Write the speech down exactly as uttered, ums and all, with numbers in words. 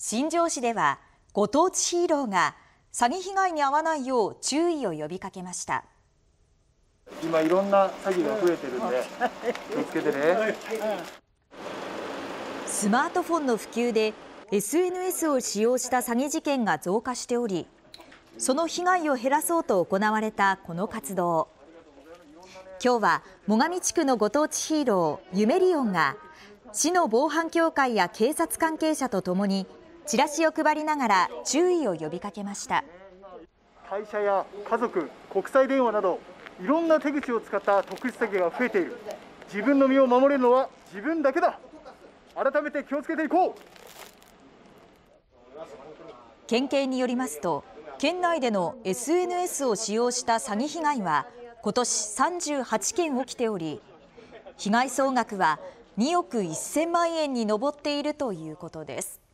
新庄市ではご当地ヒーローが詐欺被害に遭わないよう注意を呼びかけました。 今いろんな詐欺が増えてるんで気をつけてね。 スマートフォンの普及で エスエヌエス を使用した詐欺事件が増加しており、その被害を減らそうと行われたこの活動。今日は最上地区のご当地ヒーローゆめりおんが市の防犯協会や警察関係者とともにチラシを配りながら注意を呼びかけました。 会社や家族、国際電話などいろんな手口を使った特殊詐欺が増えている。自分の身を守れるのは自分だけだ。改めて気をつけていこう。 県警によりますと、県内での エスエヌエス を使用した詐欺被害は今年さんじゅうはちけん起きており、被害総額はにおくせんまんえんに上っているということです。